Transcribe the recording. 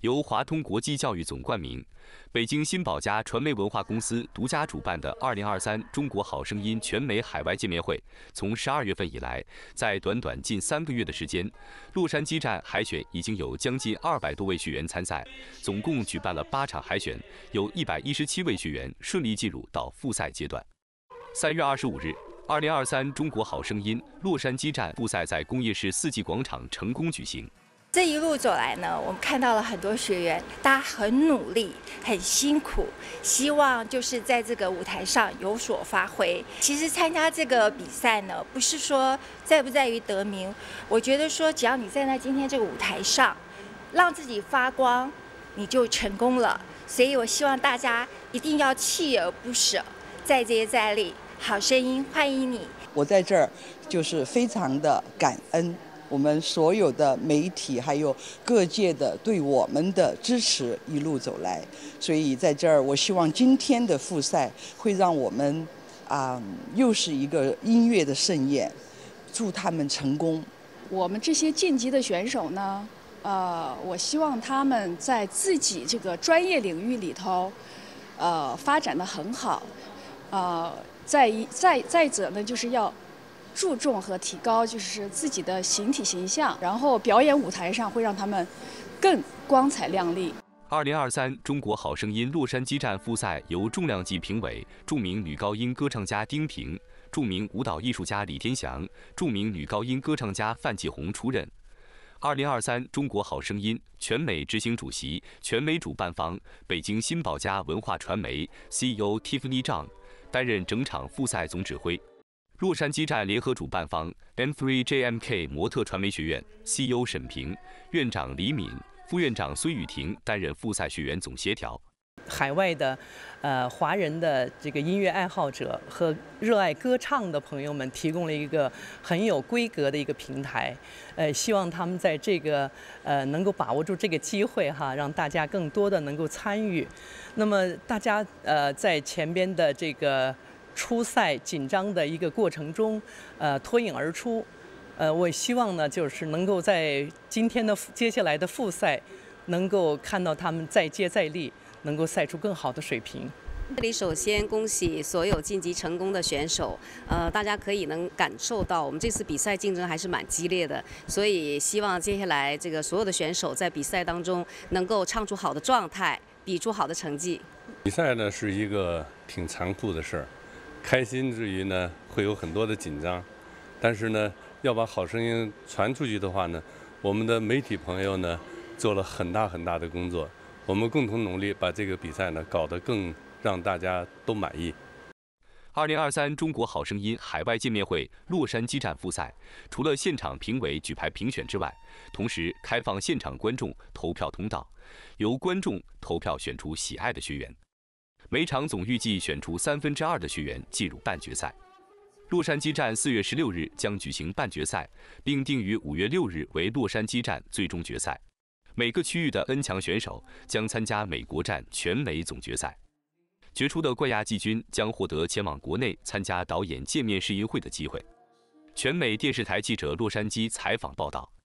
由华通国际教育总冠名，北京新宝家传媒文化公司独家主办的2023中国好声音全美海外见面会，从12月份以来，在短短近3个月的时间，洛杉矶站海选已经有将近200多位学员参赛，总共举办了8场海选，有117位学员顺利进入到复赛阶段。3月25日。2023中国好声音洛杉矶站复赛在工业市四季广场成功举行。 这一路走来呢，我们看到了很多学员，大家很努力，很辛苦，希望就是在这个舞台上有所发挥。其实参加这个比赛呢，不是说在不在于得名，我觉得说只要你站在今天这个舞台上，让自己发光，你就成功了。所以我希望大家一定要锲而不舍，再接再厉。好声音，欢迎你！ 我在这儿就是非常的感恩我们所有的媒体还有各界的对我们的支持一路走来，所以在这儿我希望今天的复赛会让我们又是一个音乐的盛宴，祝他们成功。 我们这些晋级的选手呢，我希望他们在自己这个专业领域里头，发展得很好，再者呢，就是要注重和提高就是自己的形体形象，然后表演舞台上会让他们更光彩亮丽。 2023中国好声音洛杉矶站复赛由重量级评委、著名女高音歌唱家丁平、著名舞蹈艺术家李天祥、著名女高音歌唱家范继红出任。2023中国好声音全美执行主席、全美主办方北京新宝家文化传媒 CEO Tiffany Zhang。担任整场复赛总指挥，洛杉矶站联合主办方 M3JMK 模特传媒学院 CEO 沈平、院长李敏、副院长孙雨婷担任复赛学员总协调。 海外的华人的这个音乐爱好者和热爱歌唱的朋友们提供了一个很有规格的一个平台，希望他们在这个能够把握住这个机会哈，让大家更多的能够参与。那么大家在前边的这个初赛紧张的一个过程中脱颖而出，我希望呢就是能够在今天的接下来的复赛能够看到他们再接再厉，能够赛出更好的水平。 这里首先恭喜所有晋级成功的选手，大家可以能感受到我们这次比赛竞争还是蛮激烈的，所以希望接下来这个所有的选手在比赛当中能够唱出好的状态，比出好的成绩。 比赛呢是一个挺残酷的事儿，开心之余呢会有很多的紧张，但是呢要把好声音传出去的话呢，我们的媒体朋友呢做了很大的工作，我们共同努力把这个比赛呢搞得更让大家都满意。 2023中国好声音海外见面会洛杉矶站复赛，除了现场评委举牌评选之外，同时开放现场观众投票通道，由观众投票选出喜爱的学员。每场总预计选出2/3的学员进入半决赛。洛杉矶站4月16日将举行半决赛，并定于5月6日为洛杉矶站最终决赛。每个区域的 N 强选手将参加美国站全美总决赛。决出的冠亚季军将获得前往国内参加导演见面试映会的机会。全美电视台记者洛杉矶采访报道。